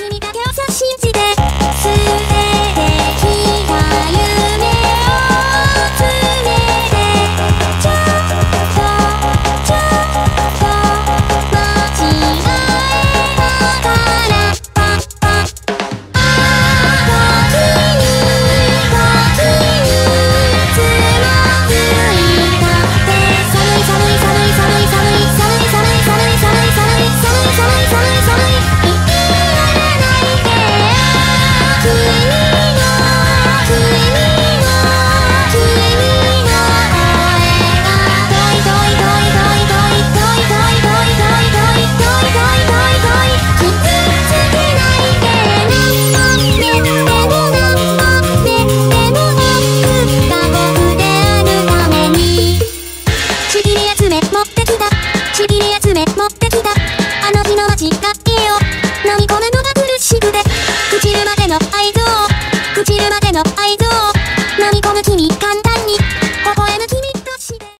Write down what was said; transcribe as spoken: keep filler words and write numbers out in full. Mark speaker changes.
Speaker 1: 君だけをさ信じて捨ててきた夢を詰めてちょっとちょっと間違えながらパッパッああ時に時につまずいたって寒い寒い寒い寒い寒い寒い寒い寒い寒い寒い寒い寒い寒い寒い言いやらないで君の君の君の声が遠い遠い遠い遠い遠い遠い遠い遠い遠い遠い遠い遠い遠い傷つけないで何も目でも何も目でもなく過酷であるためにちぎり集め持ってきたちぎり集め持ってきたあの日の間違いを飲み込むのが苦しくて朽ちるまでの合図を朽ちるまでの合図